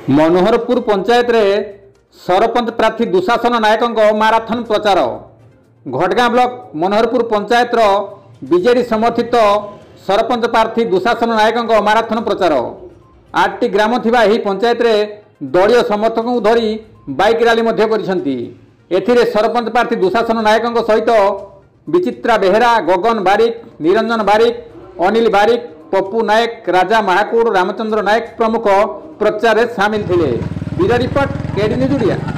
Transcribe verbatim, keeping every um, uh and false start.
मनोहरपुर पंचायत रे सरपंच प्रार्थी दुशासन नायकों माराथन प्रचार। घटगाँ ब्लॉक मनोहरपुर पंचायत रो बीजेडी समर्थित सरपंच प्रार्थी दुशासन नायकों माराथन प्रचार। आठटी ग्राम थिबा एही पंचायत रे दलीय समर्थकों धरी बाइक रैली मध्य करिसेंती। एथिरे सरपंच प्रार्थी दुशासन नायकों सहित विचित्रा बेहेरा, गगन बारिक, निरंजन बारिक, अनिल बारिक, पप्पू नायक, राजा महाकूड़, रामचंद्र नायक प्रमुख प्रचार में सामिल थे। Bureau report KD news Odia.